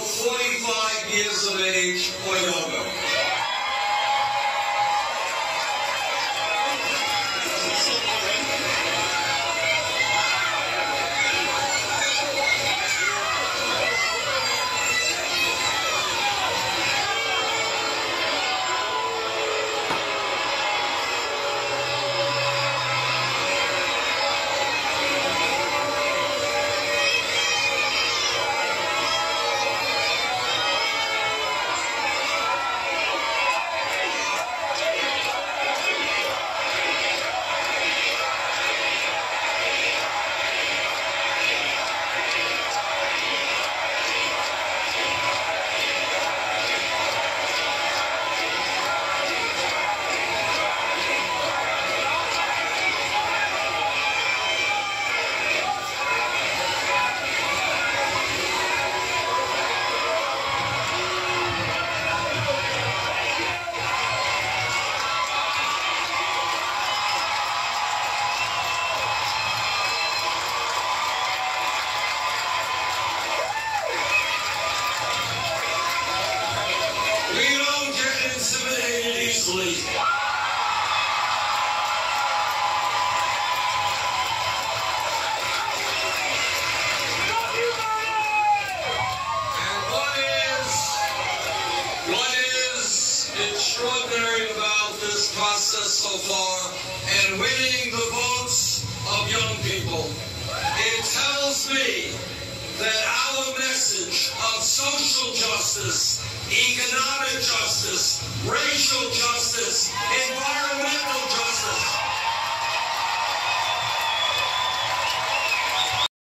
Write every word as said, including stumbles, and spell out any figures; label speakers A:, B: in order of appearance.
A: forty-five years of age or younger. Easily. And what is, what is extraordinary about this process so far and winning the votes of young people, it tells me that our message of social justice, economic justice, racial justice, environmental